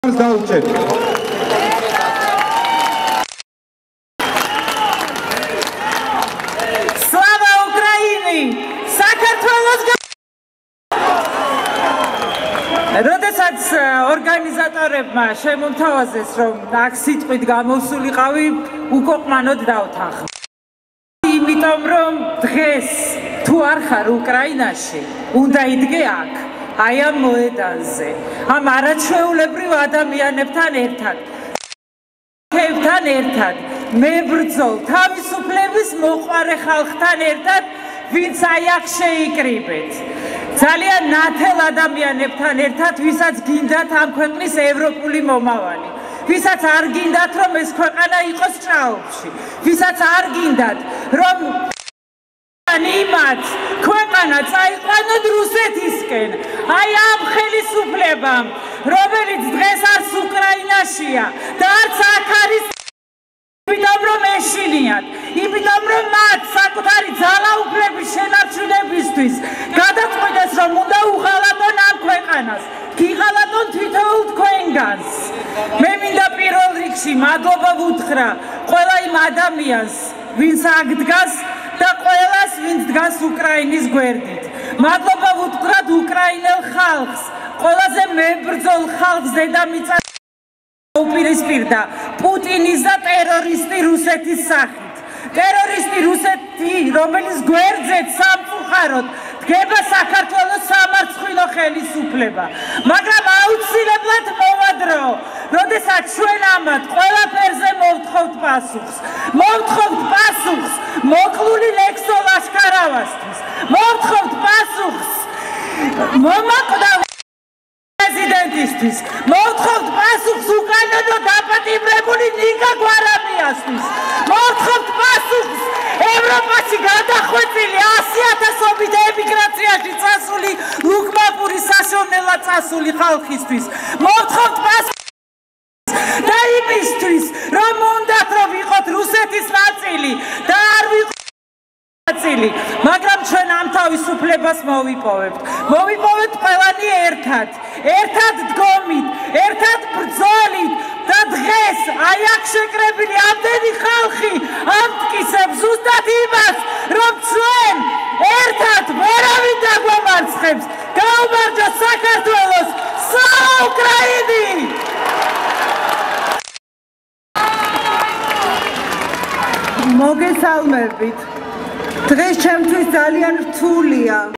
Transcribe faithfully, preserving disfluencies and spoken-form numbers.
Slava Ukraini! საქართველოს როდესაც ორგანიზატორებმა შემომთავაზეს რომ აქ სიტყვით გამოსულიყავი უკოყმანოდ დავთანხმდი. იმიტომ რომ დღეს თუ არ ხარ უკრაინაში უნდა იდგე აქ აი ამ მოედანზე ამ არაჩვეულებრივ ადამიანებთან ერთად თან ერთად მებრძოლ თავისუფლების მოყვარე ხალხთან ერთად ვინც აი აქ შეიკრიბეთ ძალიან ნათელ ადამიანებთან ერთად ვისაც გინდათ ამ ქვეყნის ევროპული მომავალი ვისაც არ გინდათ რომ ეს ქვეყანა იყოს ჭაობში ვისაც არ გინდათ რომ იმათ ქვეყანა წაიყვანოთ რუსეთისკენ აი ამ ხელისუფლებამ რომელიც დღეს არც უკრაინაშია და არც აქ არის იმიტომ რომ ეშინიათ იმიტომ რომ მათ საკუთარი ძალაუფლების შენარჩუნებისთვის გადაწყვიტეს რომ უნდა უღალატონ ამ ქვეყანას გიღალატონ თითოეულ თქვენგანს მე მინდა პირველ რიგში მადლობა ვუთხრა ყველა იმ ადამიანს ვინც აქ დგას და ყველას ვინც დგას უკრაინის გვერდით მადლობა ვუთხრათ უკრაინელ ხალხს ყველაზე მებრძოლ ხალხს დედამიწა უპირისპირდა პუტინის და ტერორისტი რუსეთის სახით ტერორისტი რუსეთი რომელიც გვერდზეც სამწუხაროდ დგება საქართველოს სამარცხვინო ხელისუფლება მაგრამ აუცილებლად მოვა დრო როდესაც ჩვენ ამათ ყველაფერზე მოვთხოვთ პასუხს მოვთხოვთ პასუხს მოკლული ლექსო ლაშქარავასთვის მოვთხოვთ პასუხს მომაკვდავ პრეზიდენტისთვის მოვთხოვთ პასუხს უკანონო დაპატიმრებული ნიკა გვარამიასთვის მოვთხოვთ პასუხს ევროპაში გადახვეწილი ასი ათასობით ემიგრაციაში წასული ლუკმაპურის საშოვნელად წასული ხალხისთვის მოვთხოვთ პასუხს და იმისთვის რომ უნდათ რომ ვიყოთ რუსეთის ნაწილი და არ ვიყოთ ნაწილი მაგრამ ჩვენ ამ თავისუფლებას მოვიპოვებთ მოვიპოვებთ ყველანი ერთად ერთად დგომით ერთად ბრძოლით და დღეს აი აქ შეკრებილი ამდენი ხალხი ამტკიცებს ზუსტად იმას რომ ჩვენ ერთად ვერავინ დაგვამარცხებს გაუმარჯოს საქართველოს სლავა უკრაინი მოგესალმებით დღეს ჩემთვის ძალიან რთულია